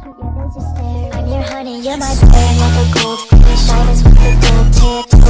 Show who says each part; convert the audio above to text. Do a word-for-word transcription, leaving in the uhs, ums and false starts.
Speaker 1: I'm your honey, you're my bear, like a goldfish. Diamonds with a gold tip.